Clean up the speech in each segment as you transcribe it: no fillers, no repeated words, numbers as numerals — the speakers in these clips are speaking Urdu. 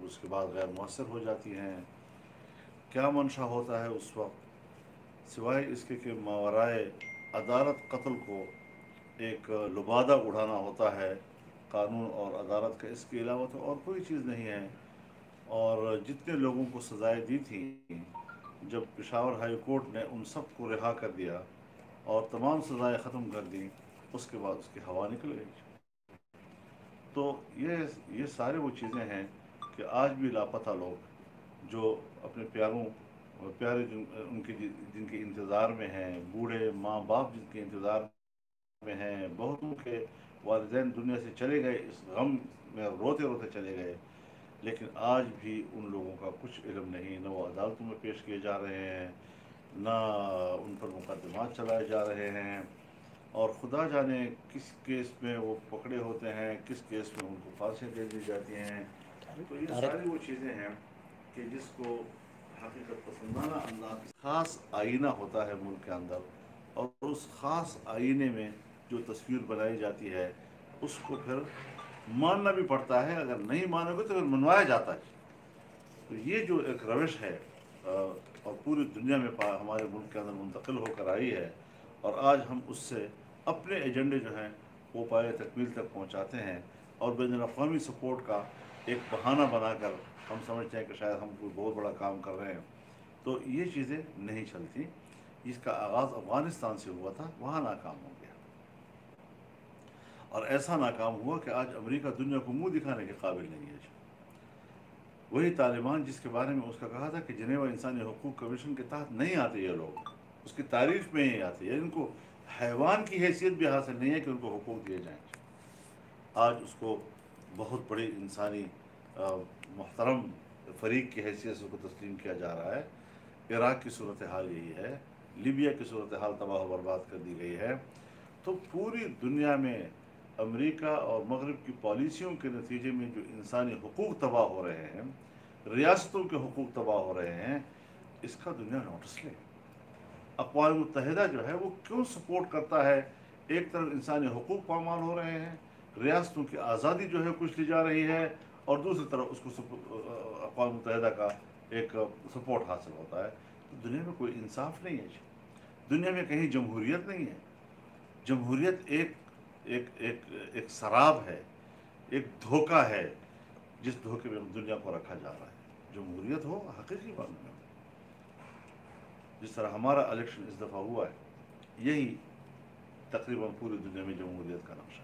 اس کے بعد غیر مؤثر ہو جاتی ہیں۔ کیا منشا ہوتا ہے اس وقت، سوائے اس کے کہ ماورائے عدالت قتل کو ایک لبادہ اڑانا ہوتا ہے قانون اور عدالت کا، اس کے علاوہ تو اور کوئی چیز نہیں ہے۔ اور جتنے لوگوں کو سزائیں دی تھیں، جب پشاور ہائی کورٹ نے ان سب کو رہا کر دیا اور تمام سزائیں ختم کر دیں، اس کے بعد اس کی ہوا نکل گئی۔ تو یہ سارے وہ چیزیں ہیں کہ آج بھی لاپتہ لوگ جو اپنے پیارے ان کے جن کے انتظار میں ہیں، بوڑھے ماں باپ جن کے انتظار میں ہیں، بہتوں کے والدین دنیا سے چلے گئے، اس غم میں روتے روتے چلے گئے، لیکن آج بھی ان لوگوں کا کچھ علم نہیں، نہ وہ عدالتوں میں پیش کیے جا رہے ہیں، نہ ان پر مقدمات چلائے جا رہے ہیں، اور خدا جانے کس کیس میں وہ پکڑے ہوتے ہیں، کس کیس میں ان کو پھانسیاں دے دی جاتی ہیں۔ تو یہ ساری وہ چیزیں ہیں کہ جس کو حقیقت پسندانہ انداز، خاص آئینہ ہوتا ہے ملک کے اندر، اور اس خاص آئینے میں جو تصویر بنائی جاتی ہے اس کو پھر ماننا بھی پڑتا ہے، اگر نہیں مانو گے تو پھر منوایا جاتا ہے۔ تو یہ جو ایک روش ہے اور پوری دنیا میں ہمارے ملک کے اندر منتقل ہو کر آئی ہے، اور آج ہم اس سے اپنے ایجنڈے جو ہیں وہ پائے تکمیل تک پہنچاتے ہیں، اور بین الاقوامی سپورٹ کا ایک بہانہ بنا کر ہم سمجھتے ہیں کہ شاید ہم کوئی بہت بڑا کام کر رہے ہیں۔ تو یہ چیزیں نہیں چلتی۔ اس کا آغاز افغانستان سے ہوا تھا، وہاں ناکام ہو گیا، اور ایسا ناکام ہوا کہ آج امریکہ دنیا کو منہ دکھانے کے قابل نہیں ہے۔ وہی طالبان جس کے بارے میں اس کا کہا تھا کہ جنیوا انسانی حقوق کمیشن کے تحت نہیں آتے یہ لوگ، اس کی تعریف میں ہی آتے ہیں، ان کو حیوان کی حیثیت بھی حاصل نہیں ہے کہ ان کو حقوق دیے جائیں۔ آج اس کو بہت بڑی انسانی محترم فریق کی حیثیت سے اس کو تسلیم کیا جا رہا ہے۔ عراق کی صورتحال یہی ہے، لیبیا کی صورتحال تباہ و برباد کر دی گئی ہے۔ تو پوری دنیا میں امریکہ اور مغرب کی پالیسیوں کے نتیجے میں جو انسانی حقوق تباہ ہو رہے ہیں، ریاستوں کے حقوق تباہ ہو رہے ہیں، اس کا دنیا نوٹس لے۔ اقوام متحدہ جو ہے وہ کیوں سپورٹ کرتا ہے؟ ایک طرف انسانی حقوق پامال ہو رہے ہیں، ریاستوں کی آزادی جو ہے کچھ لی جا رہی ہے، اور دوسری طرف اس کو اقوام متحدہ کا ایک سپورٹ حاصل ہوتا ہے۔ تو دنیا میں کوئی انصاف نہیں ہے، دنیا میں کہیں جمہوریت نہیں ہے۔ جمہوریت ایک سراب ہے، ایک دھوکہ ہے، جس دھوکے میں دنیا کو رکھا جا رہا ہے۔ جمہوریت ہو حقیقی معنی میں، جس طرح ہمارا الیکشن اس دفعہ ہوا ہے، یہی تقریباً پوری دنیا میں جمہوریت کا نقشہ ہے۔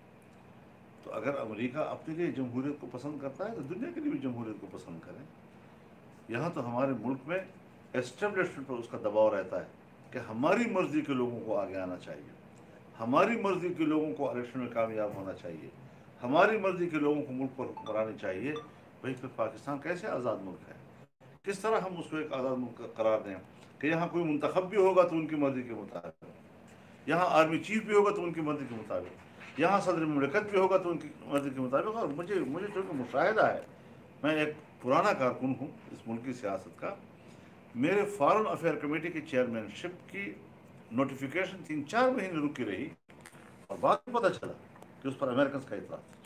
تو اگر امریکہ اپنے لیے جمہوریت کو پسند کرتا ہے تو دنیا کے لیے بھی جمہوریت کو پسند کریں۔ یہاں تو ہمارے ملک میں اسٹیبلشمنٹ پر اس کا دباؤ رہتا ہے کہ ہماری مرضی کے لوگوں کو آگے آنا چاہیے، ہماری مرضی کے لوگوں کو الیکشن میں کامیاب ہونا چاہیے، ہماری مرضی کے لوگوں کو ملک پر حکمرانی چاہیے۔ بھائی پھر پاکستان کیسے آزاد ملک ہے؟ کس طرح ہم اس کو ایک آزاد ملک قرار دیں کہ یہاں کوئی منتخب بھی ہوگا تو ان کی مرضی کے مطابق، یہاں آرمی چیف بھی ہوگا تو ان کی مرضی کے مطابق، یہاں صدر مملکت بھی ہوگا تو ان کی مرضی کے مطابق۔ اور مجھے چونکہ مشاہدہ ہے، میں ایک پرانا کارکن ہوں اس ملکی سیاست کا، میرے فارن افیئر کمیٹی کی چیئرمین شپ کی نوٹیفیکیشن 3-4 مہینے رکی رہی، اور بعد میں پتہ چلا کہ اس پر امریکنز کا اطلاع تھا۔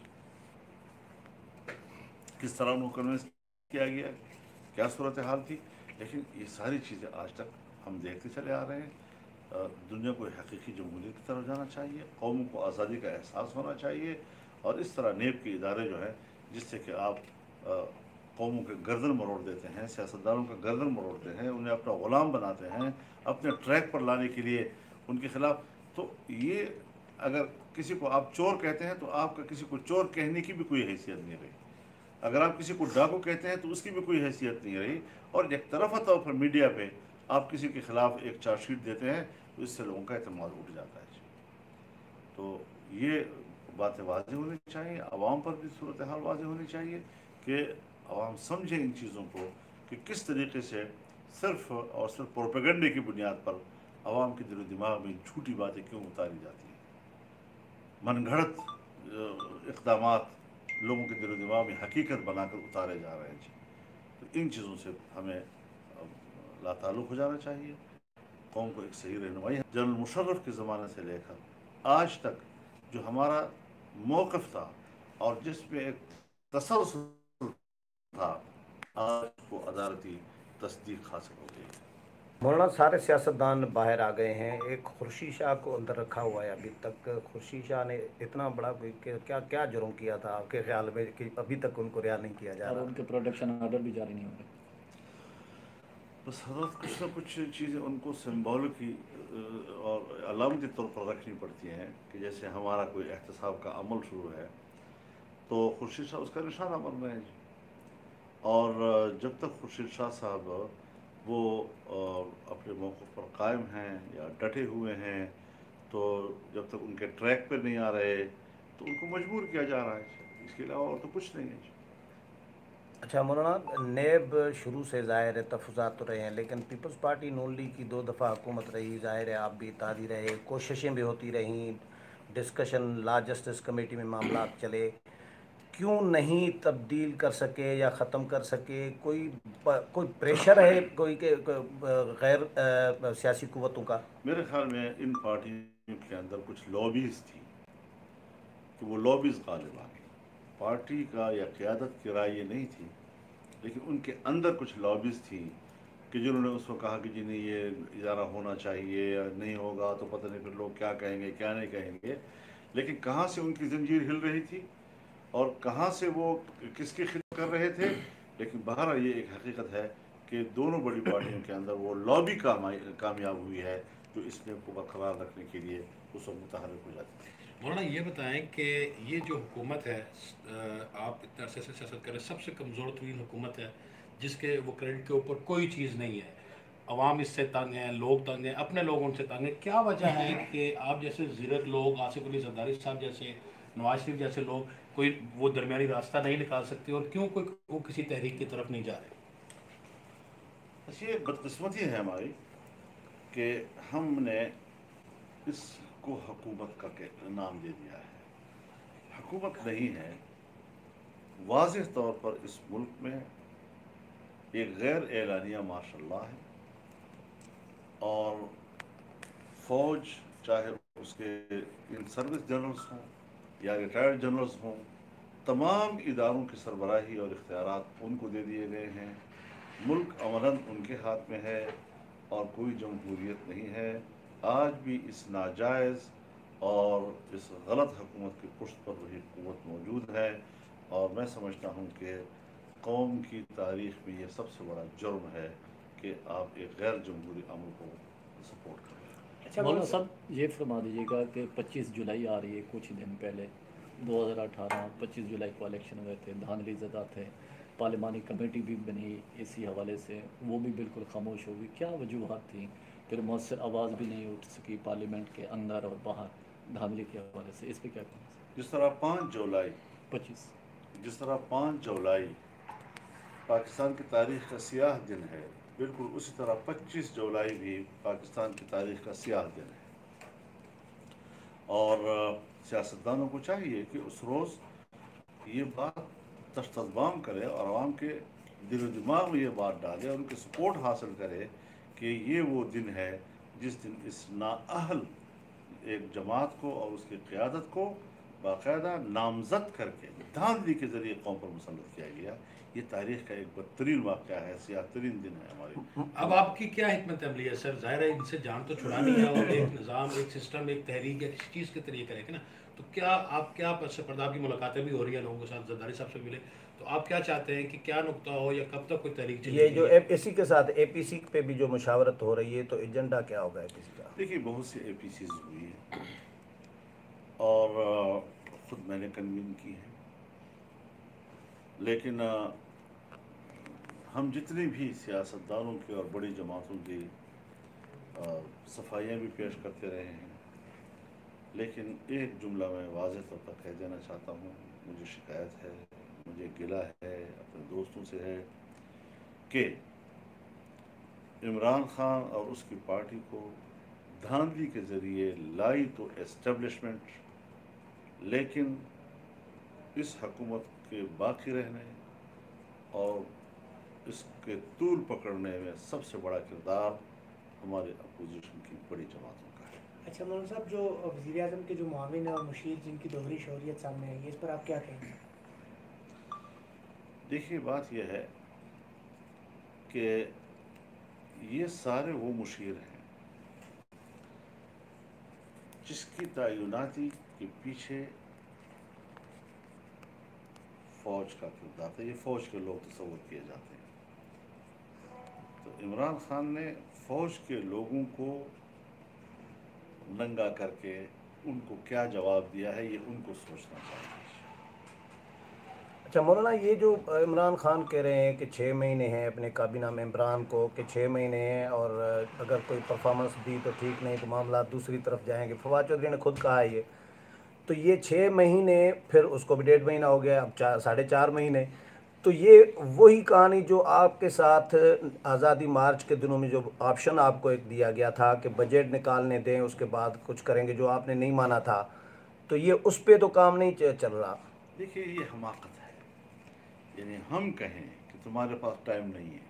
کس طرح ان کو کنوینس کیا گیا، کیا صورتحال تھی، لیکن یہ ساری چیزیں آج تک ہم دیکھتے چلے آ رہے ہیں۔ دنیا کو حقیقی جمہوریت کی طرف جانا چاہیے، قوموں کو آزادی کا احساس ہونا چاہیے، اور اس طرح نیب کے ادارے جو ہیں جس سے کہ آپ قوموں کے گردن مروڑ دیتے ہیں، سیاستدانوں کا گردن مروڑتے ہیں، انہیں اپنا غلام بناتے ہیں، اپنے ٹریک پر لانے کے لیے ان کے خلاف۔ تو یہ اگر کسی کو آپ چور کہتے ہیں تو آپ کا کسی کو چور کہنے کی بھی کوئی حیثیت نہیں رہی، اگر آپ کسی کو ڈاکو کہتے ہیں تو اس کی بھی کوئی حیثیت نہیں رہی، اور ایک طرفہ طور پر میڈیا پہ آپ کسی کے خلاف ایک چارج شیٹ دیتے ہیں تو اس سے لوگوں کا اعتماد اٹھ جاتا ہے۔ تو یہ باتیں واضح ہونی چاہیے، عوام پر بھی صورتحال واضح ہونی چاہیے کہ عوام سمجھیں ان چیزوں کو کہ کس طریقے سے صرف اور صرف پروپیگنڈے کی بنیاد پر عوام کے دل و دماغ میں جھوٹی باتیں کیوں اتاری جاتی ہیں، من گھڑت اقدامات لوگوں کے دل و دماغ میں حقیقت بنا کر اتارے جا رہے ہیں۔ تو ان چیزوں سے ہمیں لا تعلق ہو جانا چاہیے، قوم کو ایک صحیح رہنمائی۔ جنرل مشرف کے زمانے سے لے کر آج تک جو ہمارا موقف تھا اور جس میں ایک تسلسل تھا آج کو عدالتی تصدیق حاصل ہو گئی ہے۔ مولانا سارے سیاستدان باہر آ گئے ہیں، ایک خورشید شاہ کو اندر رکھا ہوا ہے ابھی تک۔ خورشید شاہ نے اتنا بڑا کیا کیا جرم کیا تھا آپ کے خیال میں کہ ابھی تک ان کو رہا نہیں کیا جا اور رہا؟ ان کے پروٹیکشن آرڈر بھی جاری نہیں ہو رہے۔ بس حضرت کچھ نہ کچھ چیزیں ان کو سمبولک اور علامتی طور پر رکھنی پڑتی ہیں کہ جیسے ہمارا کوئی احتساب کا عمل شروع ہے تو خورشید شاہ اس کا نشانہ بن رہے ہیں جی۔ اور جب تک خورشید شاہ صاحب وہ اپنے موقف پر قائم ہیں یا ڈٹے ہوئے ہیں، تو جب تک ان کے ٹریک پہ نہیں آ رہے تو ان کو مجبور کیا جا رہا ہے، اس کے علاوہ اور تو کچھ نہیں ہے جی۔ اچھا مولانا، نیب شروع سے ظاہر ہے تفاوضات تو رہے ہیں، لیکن پیپلز پارٹی نون لیگ کی 2 دفعہ حکومت رہی، ظاہر ہے آپ بھی اتحادی رہے، کوششیں بھی ہوتی رہیں، ڈسکشن لا جسٹس کمیٹی میں معاملات چلے، کیوں نہیں تبدیل کر سکے یا ختم کر سکے؟ کوئی پریشر ہے کوئی کہ غیر سیاسی قوتوں کا؟ میرے خیال میں ان پارٹیوں کے اندر کچھ لابیز تھی کہ وہ لابیز غالب آ گئی۔ پارٹی کا یا قیادت کی رائے یہ نہیں تھی، لیکن ان کے اندر کچھ لابیز تھی کہ جنہوں نے اس کو کہا کہ جی نہیں یہ ادارہ ہونا چاہیے، یا نہیں ہوگا تو پتہ نہیں پھر لوگ کیا کہیں گے کیا نہیں کہیں گے۔ لیکن کہاں سے ان کی زنجیر ہل رہی تھی اور کہاں سے وہ کس کی خدمت کر رہے تھے، لیکن بہرحال یہ ایک حقیقت ہے کہ دونوں بڑی پارٹیوں کے اندر وہ لابی کامیاب ہوئی ہے جو اس میں کو برقرار رکھنے کے لیے اس وقت متحرک ہو جاتی ہے۔ مولانا یہ بتائیں کہ یہ جو حکومت ہے، آپ اتنے عرصے سے سیاست کر رہے ہیں، سب سے کمزور ترین حکومت ہے جس کے وہ کریڈٹ کے اوپر کوئی چیز نہیں ہے، عوام اس سے تنگ ہیں، لوگ تنگ ہیں، اپنے لوگ ان سے تنگ ہیں۔ کیا وجہ ہے کہ آپ جیسے زیرک لوگ، آصف علی زرداری صاحب جیسے، نواز شریف جیسے لوگ کوئی وہ درمیانی راستہ نہیں نکال سکتے، اور کیوں وہ کسی تحریک کی طرف نہیں جا رہے؟ بس یہ بدقسمتی ہے ہماری کہ ہم نے اس کو حکومت کا نام دے دیا ہے۔ حکومت نہیں ہے، واضح طور پر اس ملک میں ایک غیر اعلانیہ مارشل لاء ہے، اور فوج چاہے اس کے ان سروس جنرلز ہوں یا ریٹائرڈ جنرلز ہوں، تمام اداروں کی سربراہی اور اختیارات ان کو دے دیے گئے ہیں۔ ملک عملاً ان کے ہاتھ میں ہے اور کوئی جمہوریت نہیں ہے۔ آج بھی اس ناجائز اور اس غلط حکومت کی پشت پر وہی قوت موجود ہے، اور میں سمجھتا ہوں کہ قوم کی تاریخ میں یہ سب سے بڑا جرم ہے کہ آپ ایک غیر جمہوری عمل کو سپورٹ کر رہے ہیں۔ مولانا صاحب یہ فرما دیجیے گا کہ 25 جولائی آ رہی ہے، کچھ دن پہلے 2018 25 جولائی کو الیکشن ہوئے تھے، دھاندلی زدہ تھے، پارلیمانی کمیٹی بھی بنی اسی حوالے سے، وہ بھی بالکل خاموش ہوگی۔ کیا وجوہات تھیں؟ پھر مؤثر آواز بھی نہیں اٹھ سکی پارلیمنٹ کے اندر اور باہر دھاندلی کے حوالے سے، اس پہ کیا کہنا ہے؟ جس طرح 5 جولائی پاکستان کی تاریخ کا سیاہ دن ہے، بالکل اسی طرح 25 جولائی بھی پاکستان کی تاریخ کا سیاہ دن ہے، اور سیاستدانوں کو چاہیے کہ اس روز یہ بات دستبام کرے اور عوام کے دل و دماغ میں یہ بات ڈالے اور ان کی سپورٹ حاصل کرے کہ یہ وہ دن ہے جس دن اس نااہل ایک جماعت کو اور اس کی قیادت کو باقاعدہ نامزد کر کے دھاندلی کے ذریعے قوم پر مسلط کیا گیا۔ یہ تاریخ کا ایک بدترین واقعہ ہے، سیاہ ترین دن ہے ہمارے۔ اب آپ کی کیا حکمت عملی ہے سر؟ ظاہر ہے ان سے جان تو چھڑانی ہے، اور ایک نظام، ایک سسٹم، ایک تحریک یا کسی چیز کے طریقے کرے گا نا، تو کیا آپ سرپرداب کی ملاقاتیں بھی ہو رہی ہیں لوگوں کے ساتھ، زرداری صاحب سے ملے، تو آپ کیا چاہتے ہیں کہ کیا نقطہ ہو یا کب تک کوئی تحریک چلے یہ گی؟ جو اسی کے ساتھ اے پی سی پہ بھی جو مشاورت ہو رہی ہے، تو ایجنڈا کیا ہوگا اے پی سی کا؟ دیکھیے بہت سی اے پی سیز ہوئی ہیں اور خود میں نے کنوین کی ہے، لیکن ہم جتنی بھی سیاستدانوں کی اور بڑی جماعتوں کی صفائیاں بھی پیش کرتے رہے ہیں، لیکن ایک جملہ میں واضح طور پر کہہ دینا چاہتا ہوں، مجھے شکایت ہے، مجھے گلہ ہے، اپنے دوستوں سے ہے کہ عمران خان اور اس کی پارٹی کو دھاندلی کے ذریعے لائی تو اسٹیبلشمنٹ، لیکن اس حکومت کے باقی رہنے اور اس کے طول پکڑنے میں سب سے بڑا کردار ہمارے اپوزیشن کی بڑی جماعتوں کا ہے۔ اچھا مولانا صاحب، جو وزیر اعظم کے جو معاون اور مشیر جن کی دوہری شہریت سامنے آئی ہے، اس پر آپ کیا کہیں گے؟ دیکھیے بات یہ ہے کہ یہ سارے وہ مشیر ہیں جس کی تعیناتی کے پیچھے فوج کا کردار تھا. یہ فوج کے لوگ تصور کیے جاتے ہیں. تو عمران خان نے فوج کے لوگوں کو ننگا کر کے ان کو کیا جواب دیا ہے، یہ ان کو سوچنا چاہیے. اچھا مولانا، یہ جو عمران خان کہہ رہے ہیں کہ 6 مہینے ہیں اپنے کابینہ ممبران کو، کہ 6 مہینے ہیں اور اگر کوئی پرفارمنس دی تو ٹھیک، نہیں تو معاملات دوسری طرف جائیں گے. فواد چودھری نے خود کہا ہے یہ. تو یہ 6 مہینے، پھر اس کو بھی 1.5 مہینہ ہو گیا، اب 4.5 مہینے. تو یہ وہی کہانی جو آپ کے ساتھ آزادی مارچ کے دنوں میں جو آپشن آپ کو ایک دیا گیا تھا کہ بجٹ نکالنے دیں اس کے بعد کچھ کریں گے، جو آپ نے نہیں مانا تھا، تو یہ اس پہ تو کام نہیں چل رہا. دیکھیے یہ حماقت ہے. یعنی ہم کہیں کہ تمہارے پاس ٹائم نہیں ہے،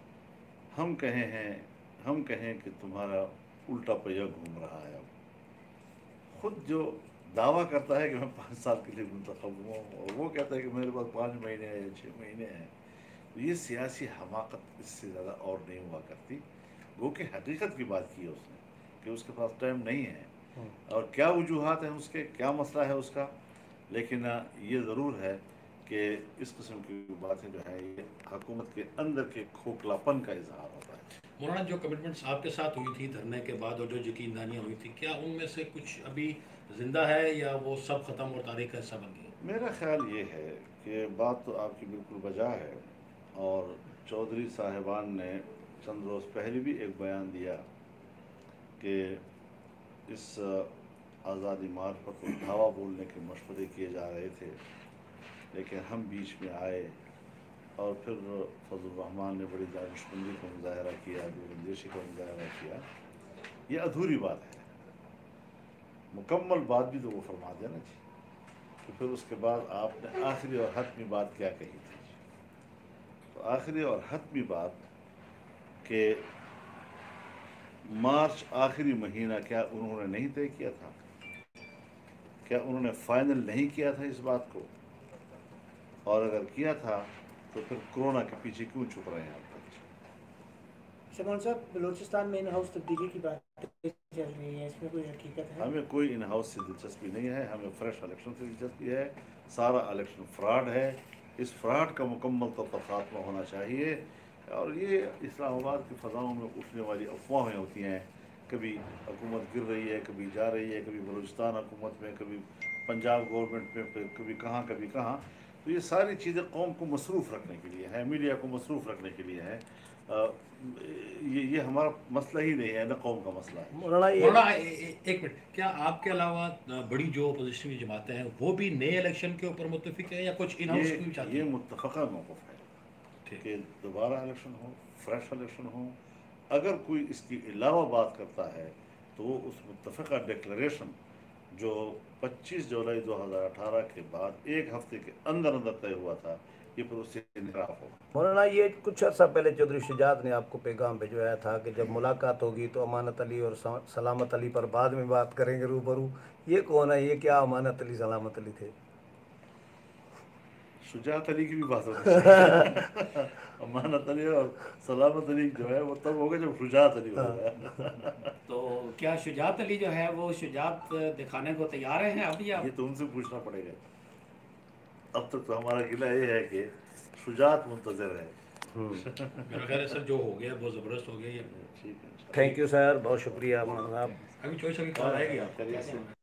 ہم کہیں کہ تمہارا الٹا پہیہ گھوم رہا ہے. اب خود جو دعویٰ کرتا ہے کہ میں 5 سال کے لیے منتخب ہوں اور وہ کہتا ہے کہ میرے پاس 5 مہینے ہیں یا 6 مہینے ہیں، تو یہ سیاسی حماقت اس سے زیادہ اور نہیں ہوا کرتی. وہ کہ حقیقت کی بات کی ہے اس نے کہ اس کے پاس ٹائم نہیں ہے اور کیا وجوہات ہیں اس کے، کیا مسئلہ ہے اس کا. لیکن یہ ضرور ہے کہ اس قسم کی باتیں جو ہے یہ حکومت کے اندر کے کھوکھلاپن کا اظہار ہوتا ہے. مولانا، جو کمٹمنٹس آپ کے ساتھ ہوئی تھی دھرنے کے بعد اور جو یقین دہانیاں ہوئی تھی، کیا ان میں سے کچھ ابھی زندہ ہے یا وہ سب ختم اور تاریخ کا حصہ بن گئی؟ میرا خیال یہ ہے کہ بات تو آپ کی بالکل بجا ہے، اور چودھری صاحبان نے چند روز پہلے بھی ایک بیان دیا کہ اس آزادی مارچ پر کوئی دھاوا بولنے کے مشورے کیے جا رہے تھے، لیکن ہم بیچ میں آئے اور پھر فضل الرحمان نے بڑی دانشمندی کا مظاہرہ کیا، دوراندیشی کا مظاہرہ کیا. یہ ادھوری بات ہے. مکمل بات بھی تو وہ فرما دیا نا جی. تو پھر اس کے بعد آپ نے آخری اور حتمی بات کیا کہی تھی؟ تو آخری اور حتمی بات کہ مارچ آخری مہینہ کیا انہوں نے نہیں طے کیا تھا؟ کیا انہوں نے فائنل نہیں کیا تھا اس بات کو؟ اور اگر کیا تھا تو پھر کرونا کے پیچھے کیوں چھپ رہے ہیں آپ تک؟ شمال صاحب، بلوچستان میں ان ہاؤس تبدیلی کی بات چل رہی ہے، اس میں کوئی حقیقت ہے؟ ہمیں کوئی ان ہاؤس سے دلچسپی نہیں ہے. ہمیں فریش الیکشن سے دلچسپی ہے. سارا الیکشن فراڈ ہے. اس فراڈ کا مکمل طور پر خاتمہ ہونا چاہیے. اور یہ اسلام آباد کی فضاؤں میں اٹھنے والی افواہیں ہوتی ہیں، کبھی حکومت گر رہی ہے، کبھی جا رہی ہے، کبھی بلوچستان حکومت میں، کبھی پنجاب گورنمنٹ میں، پھر کبھی کہاں کبھی کہاں. تو یہ ساری چیزیں قوم کو مصروف رکھنے کے لیے ہیں، میڈیا کو مصروف رکھنے کے لیے ہیں. یہ ہمارا مسئلہ ہی نہیں ہے، نہ قوم کا مسئلہ ہے. مولانا مولانا ایک منٹ، کیا آپ کے علاوہ بڑی جو اپوزیشن کی جماعتیں ہیں وہ بھی نئے الیکشن کے اوپر متفق ہیں یا کچھ ان ہاؤس بھی چاہتی یہ ہیں؟ متفقہ موقف ہے کہ دوبارہ الیکشن ہو، فریش الیکشن ہو. اگر کوئی اس کی علاوہ بات کرتا ہے تو وہ اس متفقہ ڈکلریشن جو 25 جولائی 2018 کے بعد 1 ہفتے کے اندر طے ہوا تھا، یہ پھر اس سے انحراف ہوگا. مولانا، یہ کچھ عرصہ پہلے چودھری شجاعت نے آپ کو پیغام بھجوایا تھا کہ جب ملاقات ہوگی تو امانت علی اور سلامت علی پر بعد میں بات کریں گے روبرو. یہ کون ہے؟ یہ کیا امانت علی سلامت علی تھے؟ شجاعت علی کی بھی بات ہوتی ہے. امانت علی اور سلامت علی جو ہے وہ تب ہوگا جب شجاعت علی ہوگا. تو کیا شجاعت علی جو ہے وہ شجاعت دکھانے کو تیار ہیں اب یا؟ یہ تو ان سے پوچھنا پڑے گا. اب تک تو ہمارا گلہ یہ ہے کہ شجاعت منتظر ہے. میرا خیال ہے سر جو ہو گیا بہت زبردست ہو گیا. یہ ٹھیک ہے. تھینک یو سر، بہت شکریہ مولانا صاحب. ابھی چوائس ابھی کال آئے گی آپ.